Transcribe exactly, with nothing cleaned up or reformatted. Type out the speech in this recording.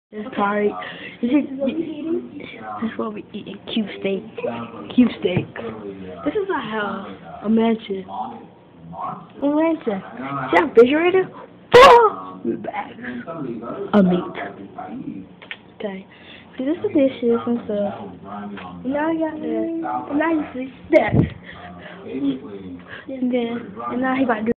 It's tired. You see, that's what we eat. Cube steak. Cube steak. This is a house. A mansion. A mansion. See that refrigerator? Oh! Bags of meat. Okay. See, this is the dishes and stuff. And now I got this. And now you see that. And then, and now he about to do